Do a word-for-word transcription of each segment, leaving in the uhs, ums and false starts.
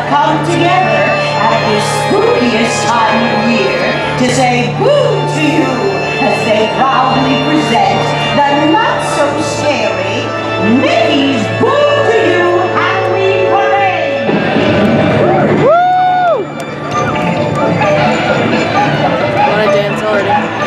have come together at this spookiest time of year to say boo to you as they proudly present the not-so-scary Mickey's Boo to You Halloween Parade! Woo! I want to dance already.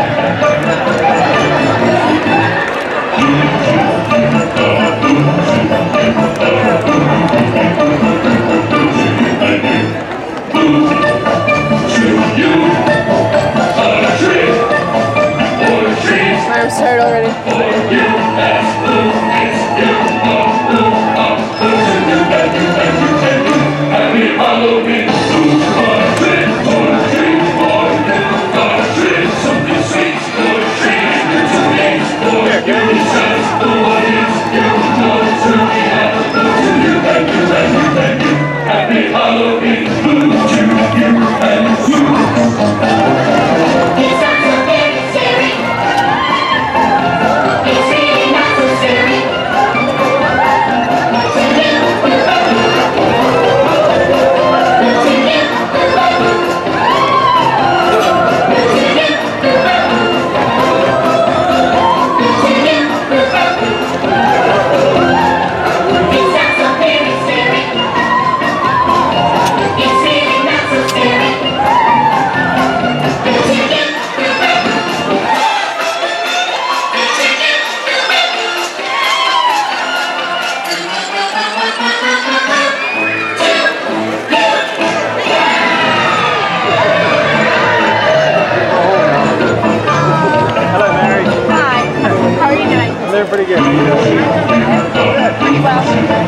I'm started already. Happy Halloween, something sweet for a treat, little things for you, just for what is you, want to be happy to you, and you, and you, and you. Happy Halloween, boo to you and you. It's not so very scary. It's really not so scary. To you, to you, to you. It's not so very scary. It's really not so scary. Hello, Mary. Hi. How are you doing? I'm doing pretty good. How you doing? Pretty well.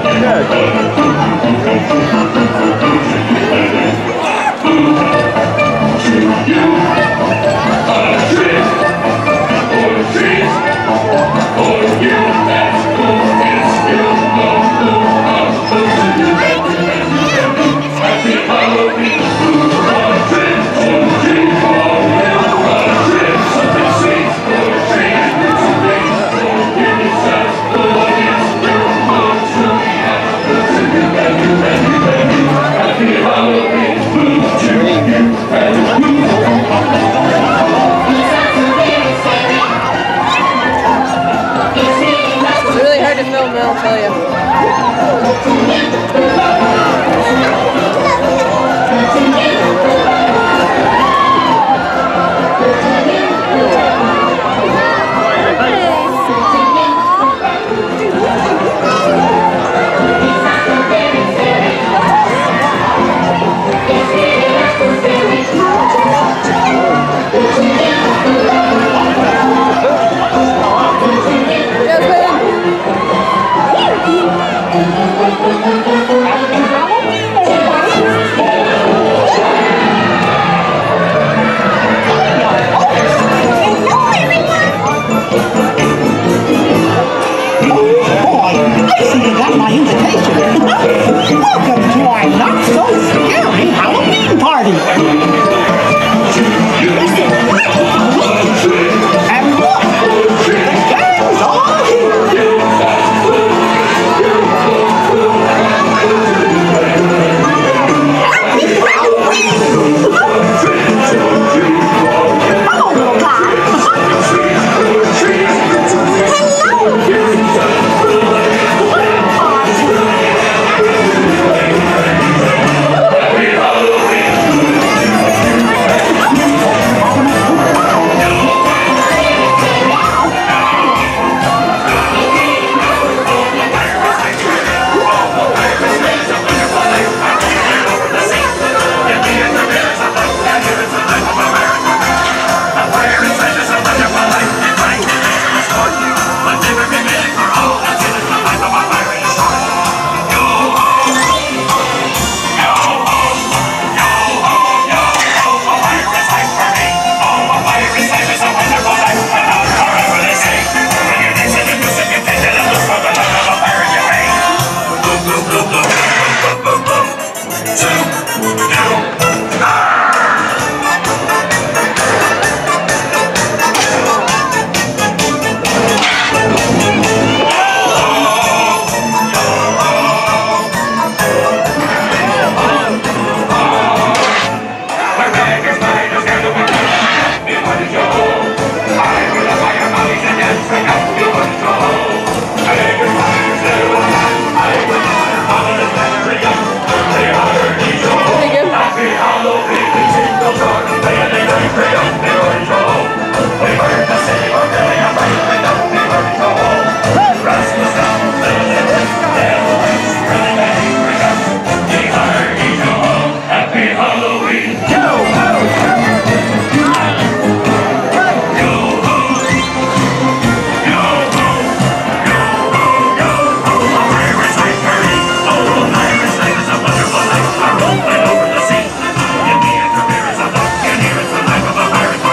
It's really hard to film, I'll tell you. Thank you. Over the sea. Give me a career as a buccaneer, it's the life of a pirate.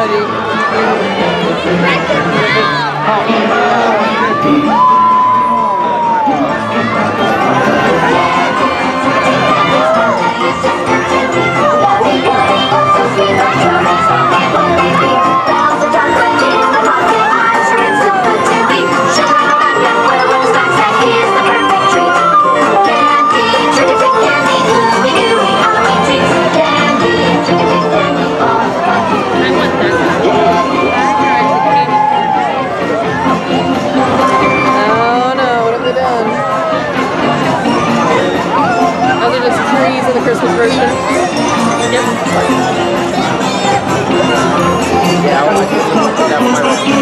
Christmas version. Yep. Yeah, I want to that one.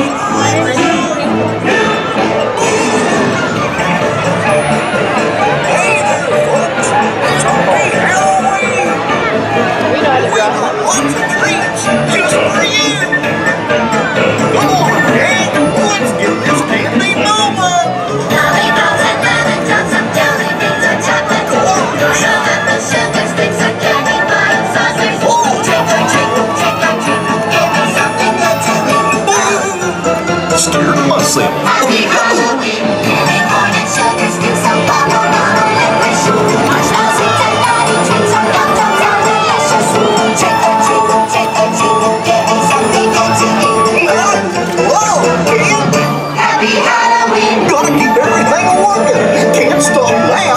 We know how to draw. Lots of treats just for you. Come on, gang, let's get this candy moving. Lollipops and lemon drops of jelly beans and chocolate. Some apple sugar sticks and candy bar and saucers. Trick or treat, trick or treat, give me something good to eat. Scared myself. Happy Halloween, candy corn and sugar sticks, some bubble bottle licorice. Marshmallows, sweets and naughty treats, some dum-dums are delicious. Trick or treat, trick or treat, give me something good to eat. Whoa, candy. Happy Halloween. Gotta keep everything working. Can't stop now.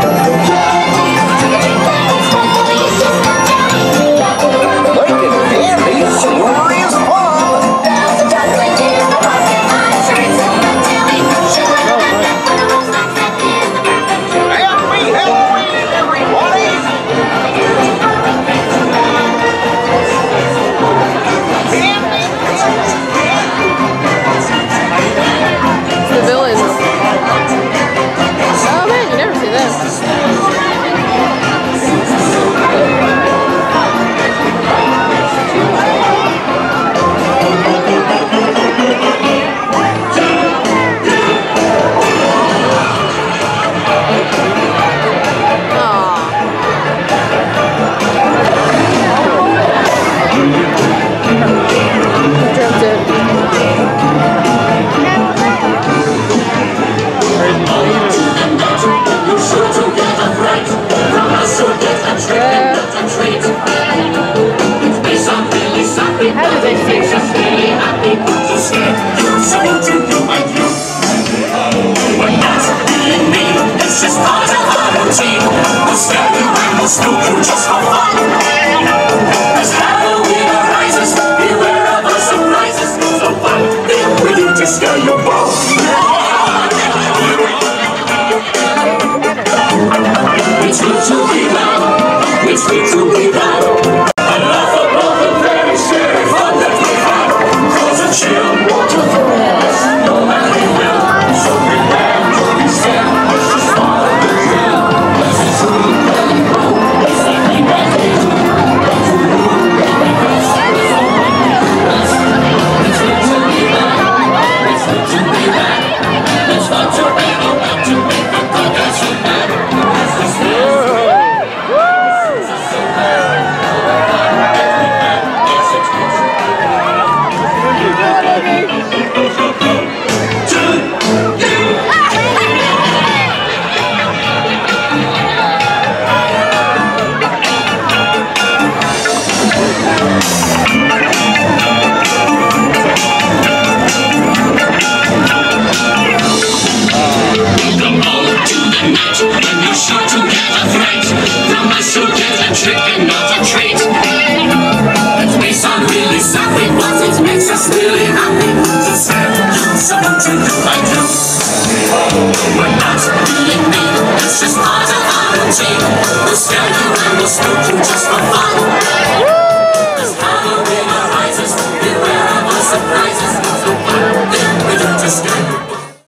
Making candy sure is fun. Happy Halloween, everybody. Candy. It's the villains. Oh man, you never see them. Just for fun. As Halloween arises, beware of the surprises. So fun, we do to scare your bones. It's good to be loud. It's good to be loud. I laugh about the very scary fun that we have. Cause a chill water for us, no man we will. So prepare to be scared. Let's just follow the trail. Let's just truly really roll. It's like we got to do. It's good to be loud. It's good to be loud. It's fun to be around to make the progress you have. It's the trick and not a treat. It's based on really something, but it makes us really happy to send you something to do like you. We're not really mean, it's just part of our routine. We'll scare you and we'll spook you just for fun. As Halloween arises, beware of the surprises. So fun, we do to scare you.